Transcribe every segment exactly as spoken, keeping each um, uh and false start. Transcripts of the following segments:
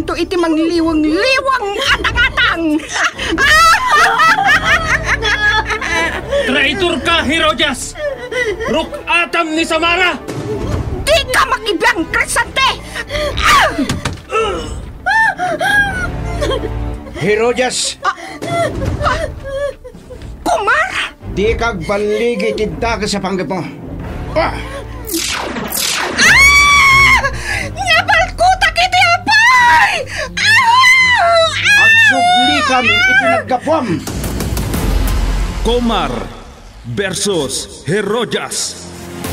to iti mangliwang-liwang atang-atang. Traitor ka, Herodias! Rukatam ni Samara! Di ka makibiyang, Crisante! Herodias! Ah, ah, Kumar! Di kag baligi tidda ka sa panggap mo. Ah! Ah! Nabalkuta kiti apay! Ah! Ang sublikan itinagkapwam! Komar versus Herodias.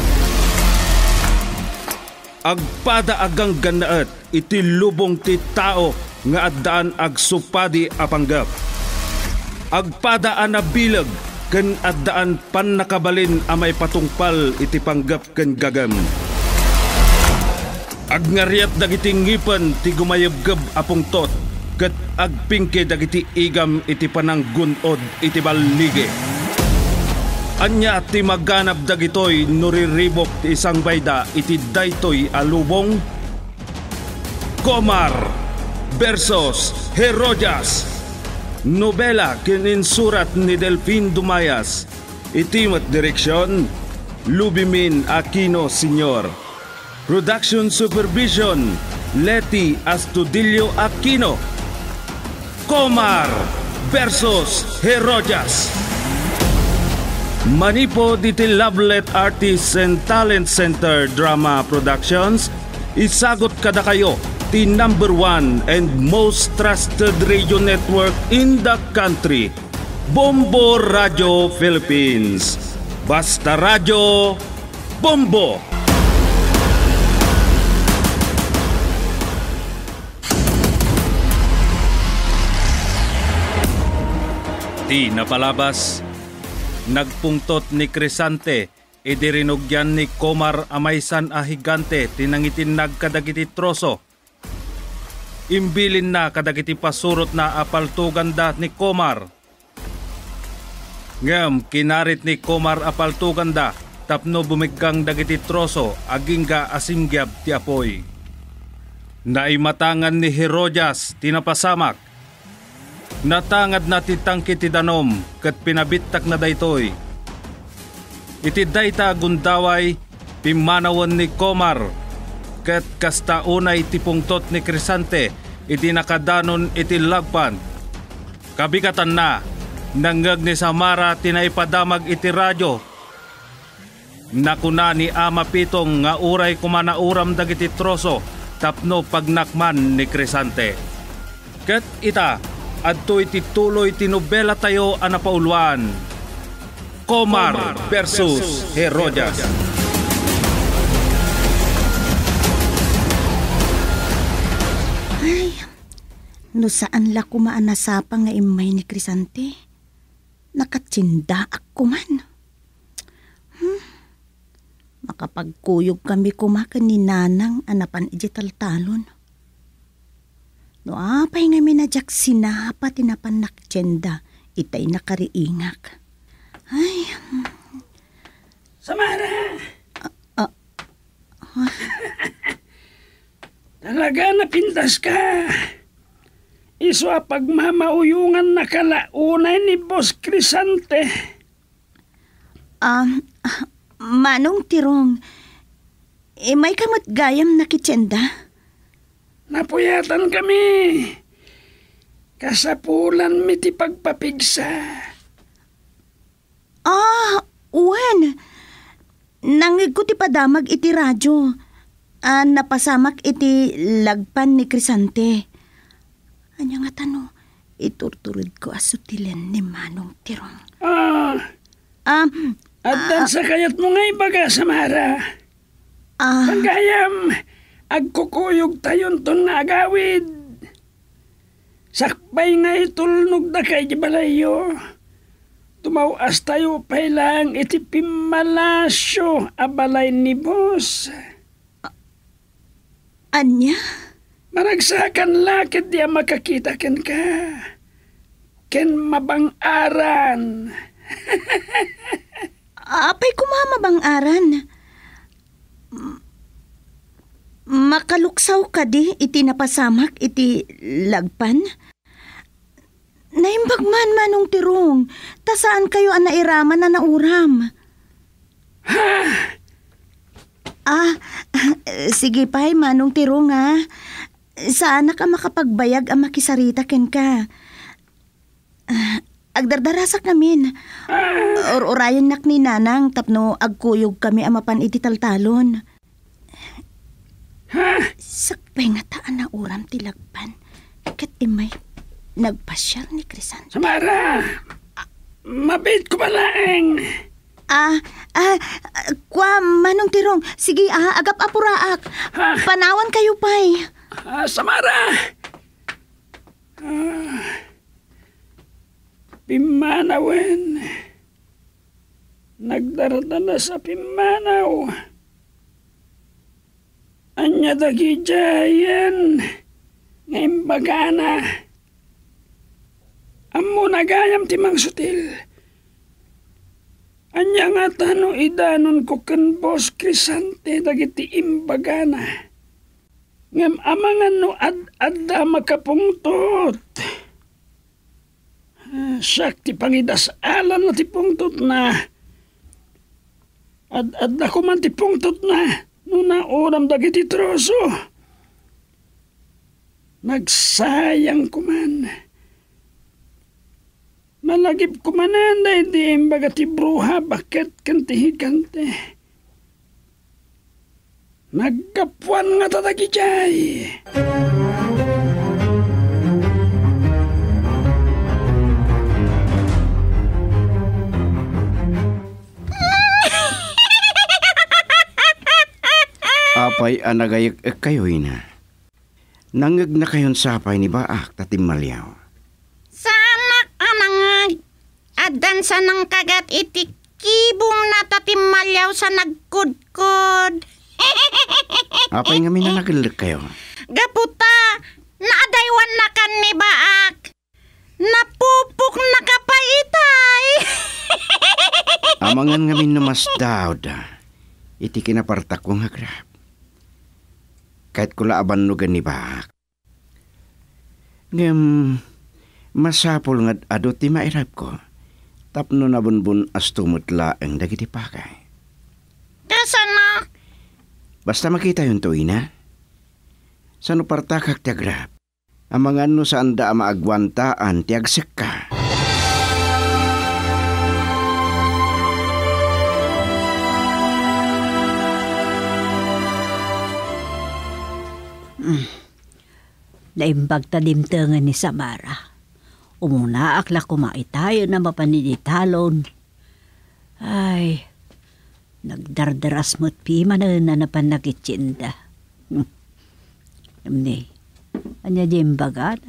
Agpada agang ganaat iti lubong ti tao nga addaan ag supadi a panggap. Agpada a nabilag ken addaan pan nakabalin a may patungpal iti panggap ken gagam. Agnariat dagiti ngipan ti gumayabgab a pungtot ket agpingke dagiti igam iti pananggunod iti ballige. Anya ti maganap dagitoy nuriribok ti isang bayda iti daytoy alubong. Komar versus Herodias. Nobela kininsurat ni Delfin Dumayas. Itimat direksyon Lubimin Aquino Senior. Production Supervision Leti Astudillo Aquino. Komar versus Herodias. Manipo diti Lovelet Artists and Talent Center Drama Productions, isagot kada kayo ti number one and most trusted radio network in the country, Bombo Radio Philippines. Basta Radio Bombo! Di napalabas, nagpungtot ni Crisante, idirinugyan ni Komar amaysan a higante tinangitin nagkadagiti troso. Imbilin na kadagiti pasurot na apaltuganda ni Komar. Ngam kinarit ni Komar apaltuganda tapno bumigkang dagiti troso agingga asingyab ti apoy. Naimatangan ni Herodias tinapasamak. Natangad na titangki ti danom kat pinabittak na daytoy. Iti dayta gundaway pimanawan ni Komar kat kasta unay ti pungtot ni Crisante iti nakadanon iti lagpan. Kabikatan na nanggag ni Samara tinaipadamag iti radyo. Nakuna ni Ama Pitong nga uray kumanauram dagiti troso tapno pagnakman ni Crisante. Kat ita adto iti tuloy tinobela tayo anapauluan. Komar versus Herodias. Ay, no saan la kumaanasapa nga imay ni Crisante? Nakatsinda ako man. Hmm. Makapagkuyog kami kumakan ni Nanang anapan ijital talon. No apay nga minadyak sinapa tinapan naktsenda, itay nakariingak. Ay. Samara! Uh, uh, uh. Talaga napintas ka. Iswa pagmamauyungan na kalaunay ni Boss Crisante. Um, uh, manong tirong, eh, may kamot gayam nakitsenda? Napuyatan kami. Kasapulan mi ti pagpapigsa. Ah, uwan. Nangig ko ti padamag iti radyo. Ah, napasamak iti lagpan ni Crisante. Anya nga tano, iturturod ko asutilen ni Manong Tirong. Ah, Um, Addan sa kayat mo nga ibaga, Samara. ah, Pagayam, agkukuyog tayon ton agawid. Sakbay nga itulnog na kay Gibalayo. Tumawas tayo pay lang iti pimalasyo abalay ni Boss. anya? Maragsakan lakit diya makakita ken ka. Ken mabang-aran. Apay kumama bang aran? makaluksaw ka di iti napasamak iti lagpan? Naimbagman manong tirong, ta saan kayo ang nairaman na nauram? Ah, sige pa'y manong tirong ha. Saan ka makapagbayag ang makisarita ken ka? Ah, agdardarasak namin. Or-orayan nak ni nanang tapno agkuyog kami amapan iti taltalon. Sakpay nga taan na uram tilagpan. Kat imay nagpasyal ni Crisante. Samara! Mabit ko malaeng! Ah, ah, kwa manong tirong. Sige ah, agap apuraak. Ha? Panawan kayo pa'y. Ah, Samara! Ah, Pimanawen. Nagdarada sa Pimanaw. Anya dagi jayan. Ngayon bagana. Amo nagayam timang sutil. Anya nga tano idanon ko ken Boss Crisante dagiti imbagana. Ngem amangan no ad-adda makapungtot. Siyak ti pangidasalan na ti pungtot na. Ad-adda ko man ti pungtot na. Nuna oram dagiti troso. Nagsayang ko man. Malagip ko mananday di imbaga ti bruha bakit kanti-higante. Nagkapuan nga tatagi jay. Apay anagayag eh, kayo ina. Nangag na kayon sapay ni Baak tatimmalyaw. Adan sa nang kagat iti kibong natatimmalyaw sa nagkudkod. Apay nga minanagalag kayo. Gaputa, naadaywan na kan ni Baak. Napupok na kapaitay. Amangan nga minumas daw da. Iti kinaparta ko nga grab. Kahit kula abanugan ni Baak. Ngam, masapol nga ado ti mairap ko. Tapno na bunbun as tumutla ang dagiti pakay. Kasana? Basta makita yun to, ina. Sano partakak ti agrap. Amangan no saan da maagwantaan ti agsik ka. Mm. Naimbag tadimtengan ni Samara. Umuna akla kumaitayo na mapaninitalon. Ay, nagdardaras mo't pima na na napanagitsinda. Hmm. Namni, anya jimbagan.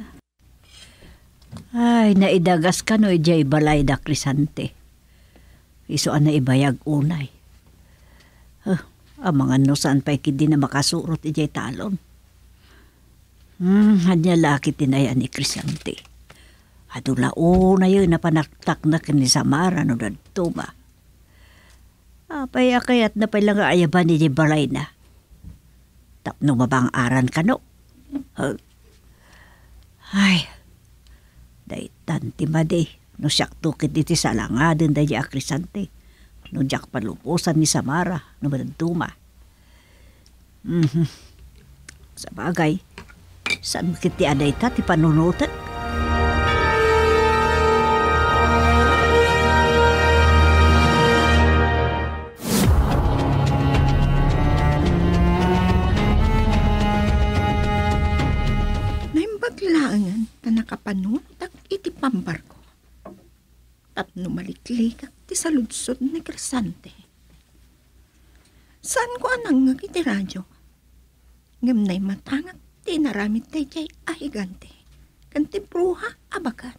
Ay, naidagas ka no ijay balay da Crisante. Iso na ibayag unay. Huh, amangan no saan pa'y kidi na makasurot ijay talon. Hmm, anya laki tinaya ni Crisante. Adula una yun na panaktak na ni Samara no dadto ba. Apay akayat na pala nga ayaban ni balay na. Tapno mabang aran ka no. Uh, ay, day tanti madi. No siyak tukit iti salangadin day Crisante. No jak palupusan ni Samara no dadto ma. Mm-hmm. Sa bagay, saan kiti aday ta ti panunutan? Naimbaglaangan na nakapanuntak iti pambarko. Tapno maliklikak ti saludsod ni Crisante. Saan ko anang nga kiti radyo? Ngam na'y matangak ti naramit tayo jay ahigante. Kanti bruha abakat.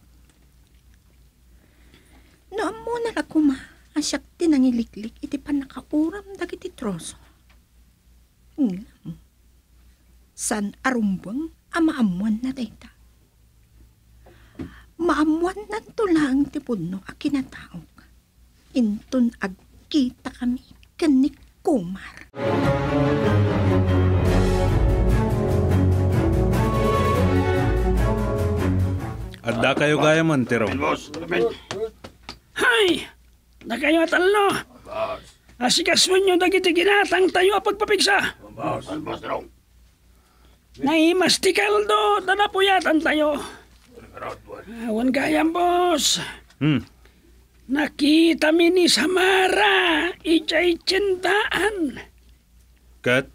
Noam mo na lakuma asyak ti nangiliklik iti panakauram dagiti troso. Ngam. San arumbang amaamuan na dayta. Maamuan na tulang ti puno a kinataog. Intun agkita kami kanik kumar. Adda kayo gaya man, Tirong. Hay! Na kayo talo. Asikasuan nyo dagiti ginatang tayo pagpapigsa. Naimastikal do, tanapuyatan tayo. Awan gayam, boss. Hmm. Nakita mi ni Samara, ijay tsintaan. Kat?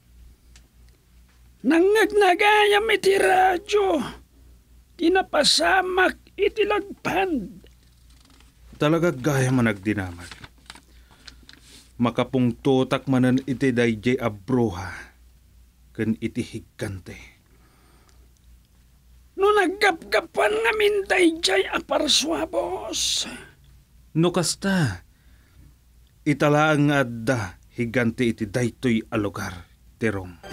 Nangagnagayam iti radyo. Tinapasamak iti lagpan. Talaga gaya man nagdinamag. Makapungtutak manan iti dayjay abroha. Ken iti higkante. No naggapgapan ngamin dayjay aparswa, boss. No kasta, italaang nga adda higante iti daytoy a lugar, Tirong.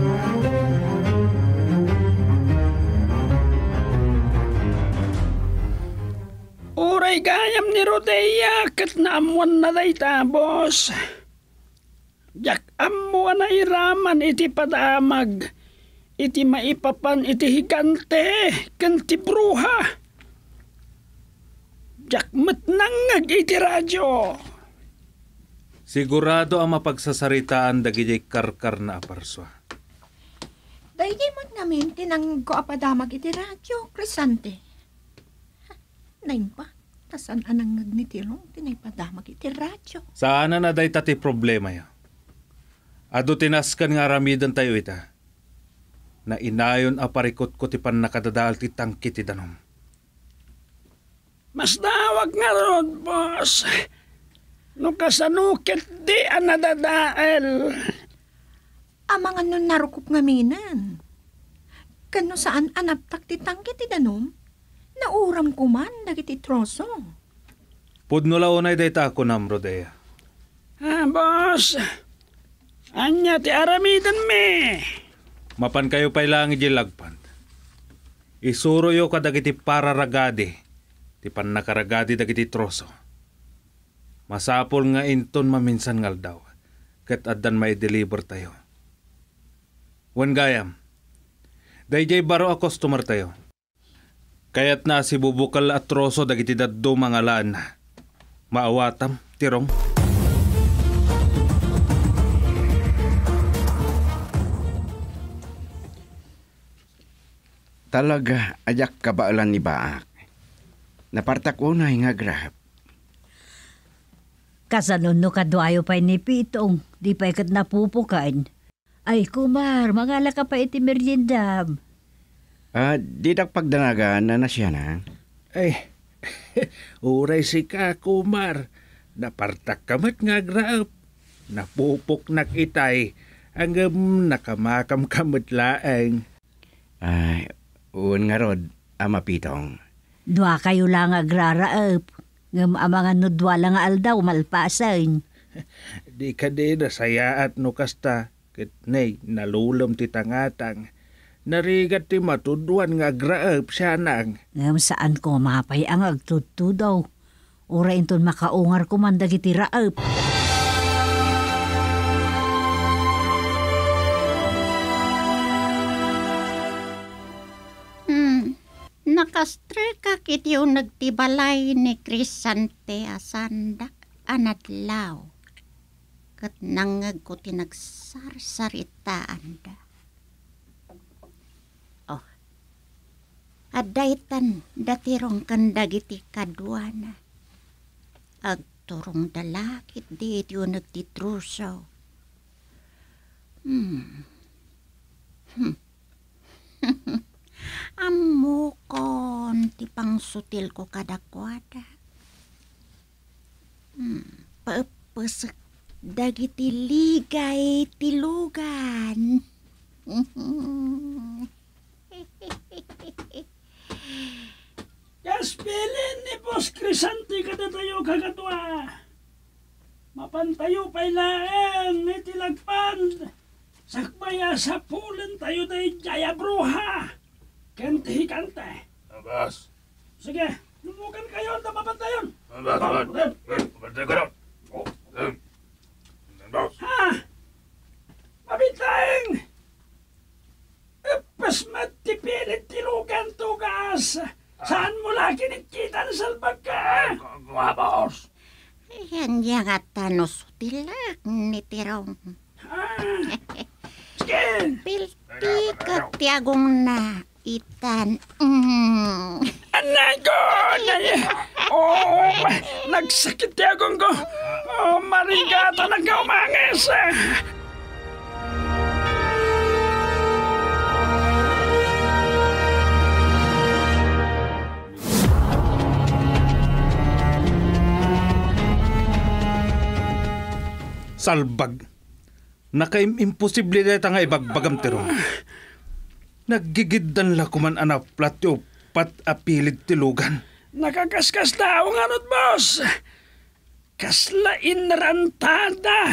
Uray gayam ni Rodea kat naamuan na dayta, boss. Jak amuan na iraman iti padamag. Iti maipapan iti higante ken ti bruha. Jak metnangag iti radyo. Sigurado ang mapagsasaritaan dagiti karkar na aparswa. Dahil mo namin tinanggo apadamag iti radyo, Crisante. Nain pa, tasan anang ni Tirong tinaypadamag iti radyo. Sana na day tati problema ya. Ado tinaskan nga ramidan tayo ita. Na inayon aparikot ko ti pan nakadadaal ti tangki ti danom. Mas dawag nga rod, boss. No kasanukit di ang nadadaal. Amang ano narukup nga minan. Kano saan anaptak ti tangki ti danom? Nauram ko man dagiti troso. Pudno launay day ta ako nam, Rodea. Ah, boss. Anya ti aramidan me. Mapan kayo pa'y lang lagpan. Isuro yo ka dagiti pararagadi. Ti pan nakaragadi dagiti troso. Masapol nga inton maminsan ngal daw. Kat addan may deliver tayo. Wan gayam. Dayjay baro a customer tayo. Kaya't na si bubukal at troso dagiti daddo mga laan. Maawatam, Tirong. Talaga, ajak kabaalan ni Baak. Napartak unay nga grab. Kasanon no kadwayo pa'y ni Pitong, di pa'y kat napupukan. Ay kumar, mangala ka pa iti meriendam. Ah, di dak pagdanagan na na siya na. Ay, uray si ka, kumar. Napartak kamat nga grab. Napupok nak itay. Hanggang nakamakam kamat laeng. Ay, uwan nga rod, ama Pitong. Dua kayo lang agraraap. Ngam amangan no dua lang aldaw malpasan. Di ka din nasaya at no kasta. Ket nay, nalulam ti tangatang. Narigat ti matuduan nga graap siya nang. Ngam saan ko mapay ang agtudto daw. Ura inton makaungar ko man dagiti raap. Hmm, nakastre ka kiti yung nagtibalay ni Crisante asandak anadlaw. Kat nangag ko tinagsar-saritaan da. Oh, adaytan datirong kandagiti kadwana. Agturong dalakit di iti yung nagtitrusaw. Hmm. Hmm. Amukon ti pangsutil ko kadakwada. Hmm. Paupasek dagiti ligay tilugan. Kaspilin ni Boss Crisante kada tayo kagatwa. Mapantayo pa'y laeng ni tilagpan. Sakbaya sa pulan tayo day jaya bruha. Kente hikante. Abas. Sige, lumukan kayo na mapantayon. Abas, abas. Pabantay ko lang. Abas. Ha? Mabitang! Epas matipilit tilugan tugas. Sa kinit-kita na salbag ka. Nga, boss. Yan yang at ano sutilak ni Tirong. Sige. Pilti ka tiagong na itan. Mm. Anay ko! Anay! Oh, nagsakit tiyagong ko. Oh, marigata na ka umangis. Salbag. Nakaim-imposible na nga ibagbagam tiro. Naggigiddan la kuman anak platyo pat apilid tilugan. Nakakaskas daw nga not, boss. Kasla inrantada.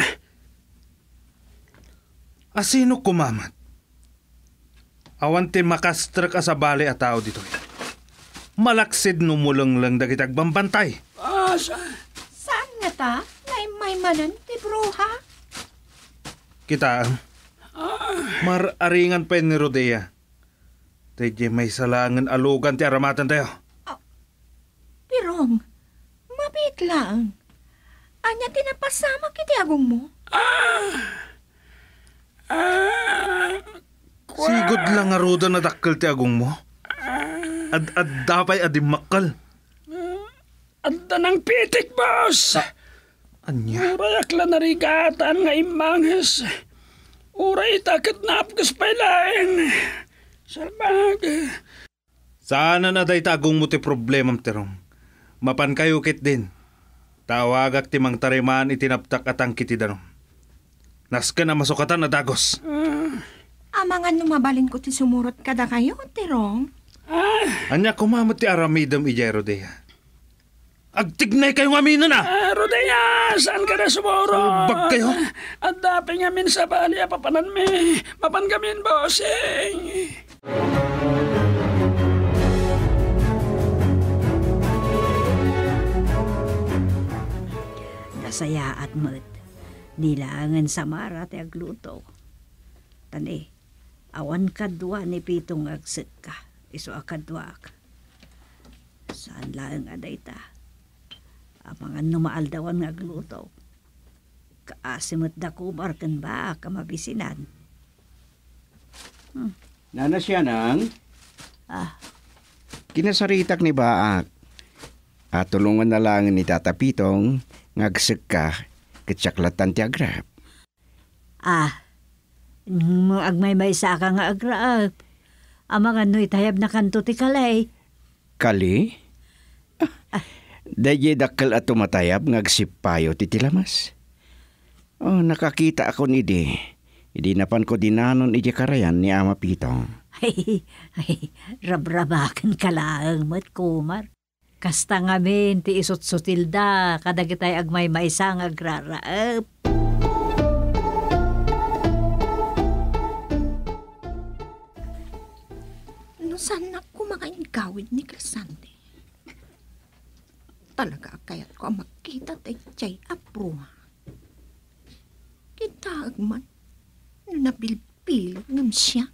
Asino kumamat? Awan ti makastrak sa bali a tao dito. Malaksid numulang lang dagitag bambantay. Boss, Saan nga ta? May manan ti bruha? Kita, mararingan pa ni Rodea. Tayo may salangan alugan ti aramatan tayo. Tirong, mabit lang. Anya tinapasama kiti agong mo? Sigod lang nga roda na dakkel ti agong mo. Ad-ad dapay adim makal. anda ng pitik, boss. Anya? Uray akla narigatan nga imangis. Uray takot na apgas pailain. Salbag. Sana na day tagong mo ti problemam terong. Mapan kayo kit din. Tawagak ti mang tarimaan itinaptak atang kiti danom. Naska na masukatan na dagos. Amangan numabalin ko ti sumurot kada kayo, Tirong. Anya kumamot ti aramidam ijay Rodea. Agtignay kayong amina na! Ah, Rodea, saan ka na sumuro? Salbag kayo? At dapi nga min sa bali, papanan mi. Mapan kamin, bossing. Nasayaat mo't nilangan sa mara ti agluto. Tani, awan kadwa ni pitong agsit ka. Iso akadwa ka. Saan lang aday ta? Ang mga numaaldawan nga agluto. Kaasimot da kumar kan ba kamabisinan. Hmm. Nana siya nang? Ah. Kinasaritak ni Baak. At tulungan na lang ni Tata Pitong ngagsik ka kitsaklatan ti agrap. Ah. Mo agmay-may sa ka nga agrap. Ang mga no'y tayab na kanto ti kalay. Kali? Ah. Daya dakkel at tumatayab ngagsipayo ti tilamas. Oh, nakakita ako ni di. Idi napan ko dinanon iti karayan ni Ama Pitong. Ay, ay, rabrabakan ka lang, mat kumar. Kasta ngamin, ti isot-sutilda, kadagitay agmay maisang agraraap. No saan na kumakain gawid ni Crisante? Talaga kaya't ko ang makita tayo chay apruha. Kita agman, no nabilpilog ngam siya.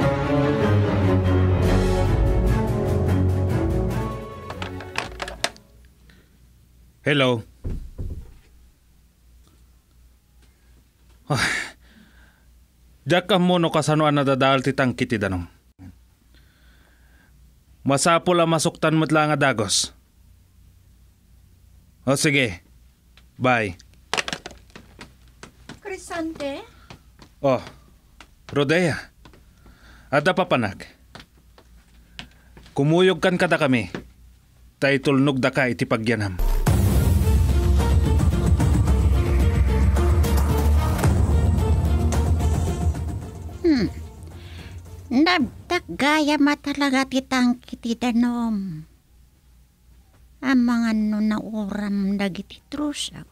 Hello. Ah, Diyak ka mo no kasano ang nadadal titang kiti danom. Masapol ang masuktan mo't lang nga dagos. O sige. Bye. Crisante? Oh, Rodea. Ada papanak. Kumuyog kan kada kami. Tay tulnog da ka iti pagyanam. Hmm. Nabdak gaya matalaga titang kiti danom. Ang mga no na uram dagiti trusaw.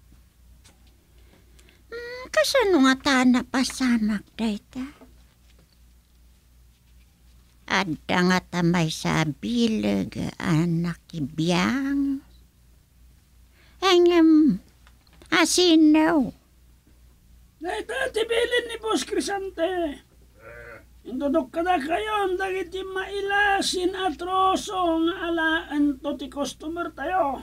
Hmm, kasano nga ta napasamak dayta? Adda nga tamay sa bilag anak ibiyang. Engem, asinaw. Dahita, tibilin ni Boss Crisante. Indudok ka na kayo, dagiti mailasin at troso nga alaan to ti customer tayo.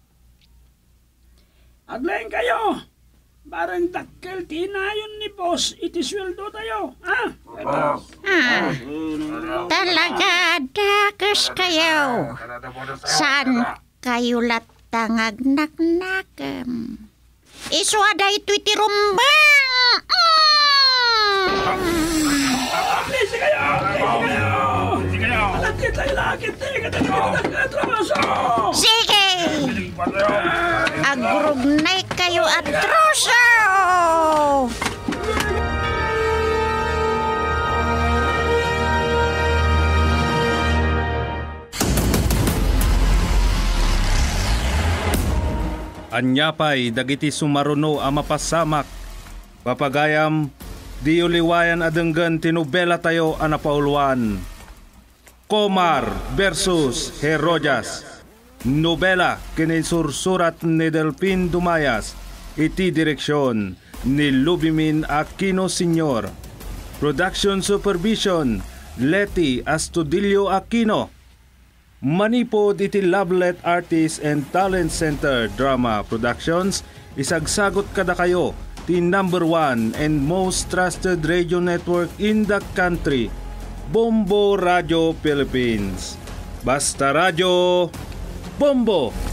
Aglayin kayo, barang dakkel tinayon ni boss, iti sweldo tayo, ha? Ah, talaga dakas kayo. Saan kayo latangag naknakam? Iswada ito iti rumbang! Lisi kayo! Lisi kayo! Lakit tayo, lakit tayo! Katrabaso! Sige! Agrugnay kayo at troso! Anyapay dagiti sumaruno a mapasamak. Papagayam, di uliwayan adenggan tinubela tayo a napauluan. Komar versus Herojas. Nobela kinisursurat ni Delpin Dumayas. Iti direksyon ni Lubimin Aquino Senior. Production Supervision Leti Astudillo Aquino. Manipod iti Lovelet Artists and Talent Center Drama Productions, isagsagot kada kayo ti number one and most trusted radio network in the country, Bombo Radio Philippines. Basta Radio, Bombo!